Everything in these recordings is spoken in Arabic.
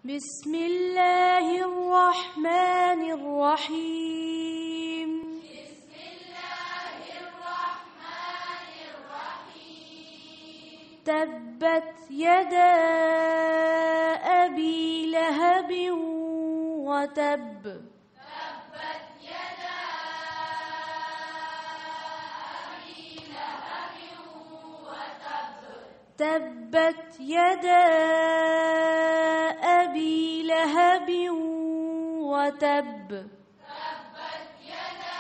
بسم الله الرحمن الرحيم. بسم الله الرحمن الرحيم. تبت يدا أبي لهب وتب. تبت يدا أبي لهب وتب. تبت يدا أبي لهب وتب. تبت يدا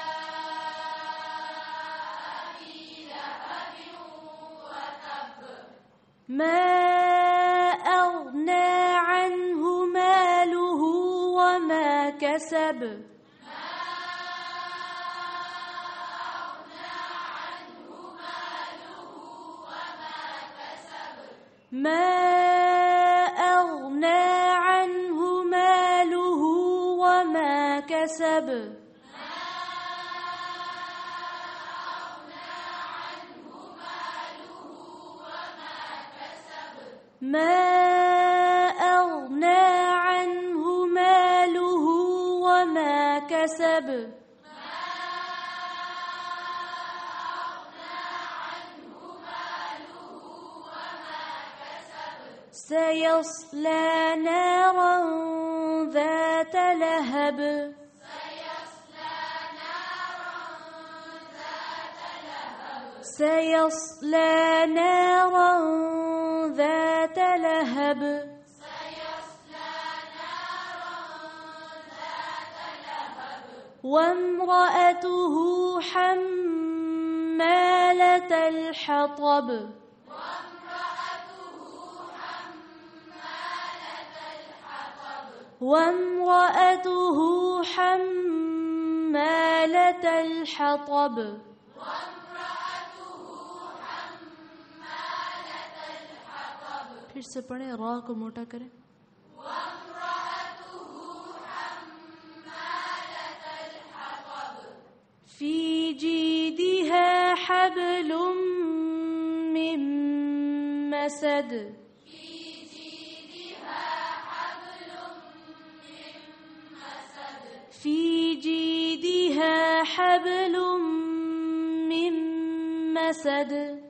أبي لهب وتب. ما أغنى عنه ماله وما كسب. ما أغنى عنه ماله وما كسب. ما أغنى عنه ماله وما كسب. سيصلى نارا ذات لهب. سيصلى نارا ذات لهب. وامرأته حمالة الحطب. وامرأته حمالة الحطب. फिर से पढ़े, रा को मोटा करें. في جيدها حبل من مسد. في جيدها حبل من مسد.